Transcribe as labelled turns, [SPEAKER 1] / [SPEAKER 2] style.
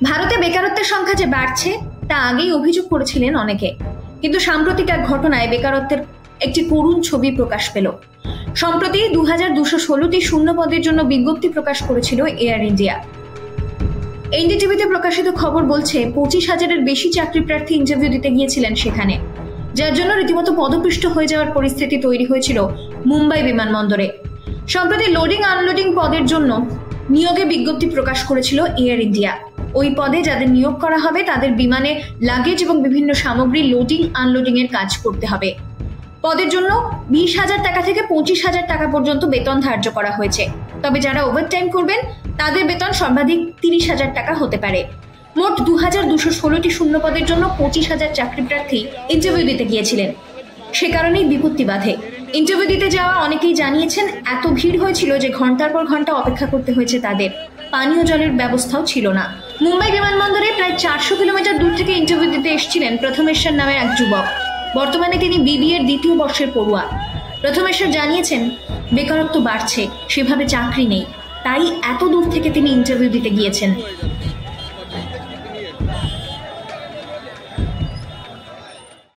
[SPEAKER 1] ভারতে বেকারত্বের সংখ্যা যে বাড়ছে তা আগেই অভিযোগ করেছিলেন অনেকে, কিন্তু সাম্প্রতিক এক ঘটনায় বেকারত্বের একটি করুণ ছবি প্রকাশ পেল। সম্প্রতি 2216টি শূন্য পদের জন্য বিজ্ঞপ্তি প্রকাশ করেছিল এয়ার ইন্ডিয়া। এনডিটিভিতে প্রকাশিত খবর বলছে 25,000-এর বেশি চাকরি প্রার্থী ইন্টারভিউ দিতে গিয়েছিলেন সেখানে, যার জন্য রীতিমতো পদপৃষ্ট হয়ে যাওয়ার পরিস্থিতি তৈরি হয়েছিল মুম্বাই বিমানবন্দরে। সম্প্রতি লোডিং আনলোডিং পদের জন্য নিয়োগে বিজ্ঞপ্তি প্রকাশ করেছিল এয়ার ইন্ডিয়া। ওই পদে যাদের নিয়োগ করা হবে তাদের বিমানে লাগেজ এবং বিভিন্ন সামগ্রী লোডিং আনলোডিং এর কাজ করতে হবে। পদের জন্য 20,000 টাকা থেকে 25,000 টাকা পর্যন্ত বেতন ধার্য করা হয়েছে। তবে যারা ওভারটাইম করবেন তাদের বেতন সর্বাধিক 30,000 টাকা হতে পারে। মোট 2216টি শূন্য পদের জন্য 25,000 চাকরি প্রার্থী ইন্টারভিউ দিতে গিয়েছিলেন। সে কারণেই বিপত্তি বাধে। ইন্টারভিউ দিতে যাওয়া অনেকেই জানিয়েছেন এত ভিড় হয়েছিল যে ঘন্টার পর ঘন্টা অপেক্ষা করতে হয়েছে তাদের। পানীয় জলের ব্যবস্থাও ছিল না। মুম্বাই বিমানবন্দরে প্রায় 400 কিলোমিটার দূর থেকে ইন্টারভিউ দিতে এসেছিলেন প্রথমেশ্বর নামের এক যুবক। বর্তমানে তিনি বিবিএর দ্বিতীয় বর্ষের পড়ুয়া। প্রথমেশ্বর জানিয়েছেন বেকারত্ব বাড়ছে, সেভাবে চাকরি নেই, তাই এত দূর থেকে তিনি ইন্টারভিউ দিতে গিয়েছেন।